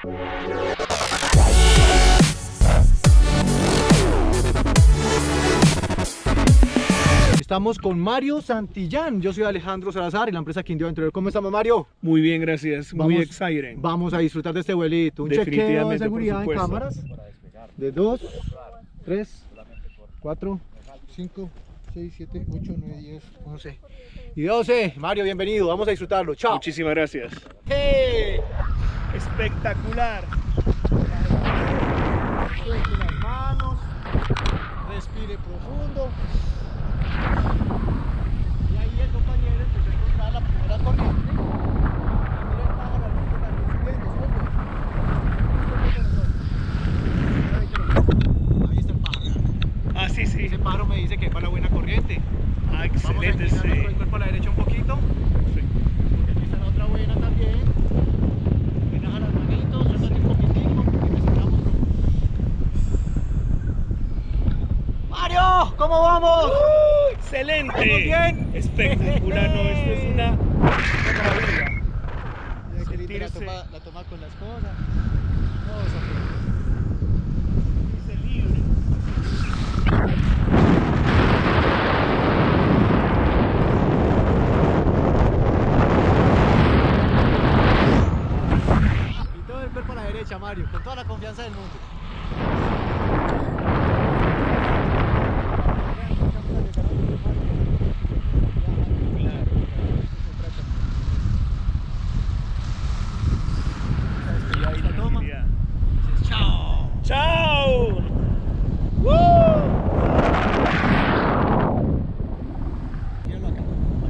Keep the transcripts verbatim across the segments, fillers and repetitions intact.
Estamos con Mario Santillán. Yo soy Alejandro Salazar y la empresa Quindío Aventurero. ¿Cómo estamos, Mario? Muy bien, gracias. Muy Vamos, exciting. Vamos a disfrutar de este vuelito. Un chequeo de seguridad en cámaras. De dos, tres, cuatro, cinco, seis, siete, ocho, nueve, diez, once y doce. Mario, bienvenido. Vamos a disfrutarlo. Chao. Muchísimas gracias. ¡Hey! Espectacular. Suelte las manos. Respire profundo. Y ahí el compañero empezó a encontrar la primera corriente. Y mira el pájaro al fondo también subiendo, ahí está el pájaro. Ah, sí, sí. Ese pájaro me dice que va la buena corriente. Ah, excelente. Vamos a inclinar Sí. el cuerpo a la derecha un poquito. Perfecto. Y aquí está la otra buena también. Relaja las manitos, suéltate un poquitico y respiramos. ¡Mario! ¿Cómo vamos? Uh, excelente. ¿Vamos bien? Espectacular. No, esto es una maravilla. Mira qué linda la Sentirse- toma, la toma con la esposa. No, eso Sentirse libre. y todo el cuerpo a la derecha, Mario, con toda la confianza del mundo. Claro. Y la toma. Ya. Dices, chao. ¡Chao! Míralo acá.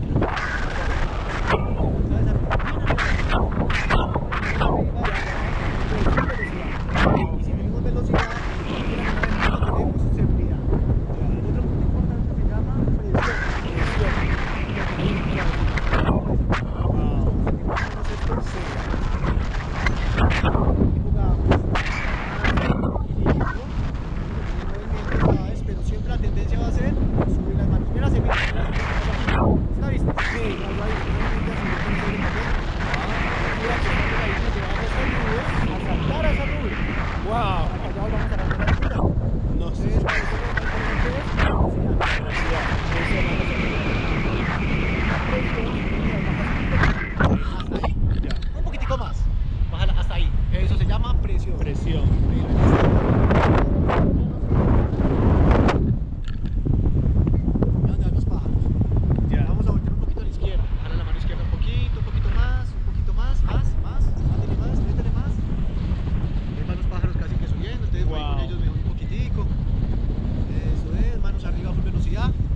Y si tenemos velocidad, tenemos seguridad. Otro punto importante se llama pero siempre la tendencia va a ser subir las manos. Mira, se mira, ¿sí la viste? Sí, mira que estamos ahí, nos llevamos a esa nube, a saltar a esa nube. Wow. Acá ya vamos a la altura. No sé. Entonces, para eso lo más importante es velocidad. Hasta ahí. Ya. Un poquitico más. Bájala hasta ahí. Eso se llama presión. Presión. ¿Dónde van los pájaros? Ya. Vamos a voltear un poquito a la izquierda. Jala la mano izquierda un poquito, un poquito más, un poquito más, más, más. Métele más, métele más. Ahí van los pájaros casi que subiendo. Ustedes Wow. van con ellos mejor un poquitico. Eso es, manos arriba a full velocidad.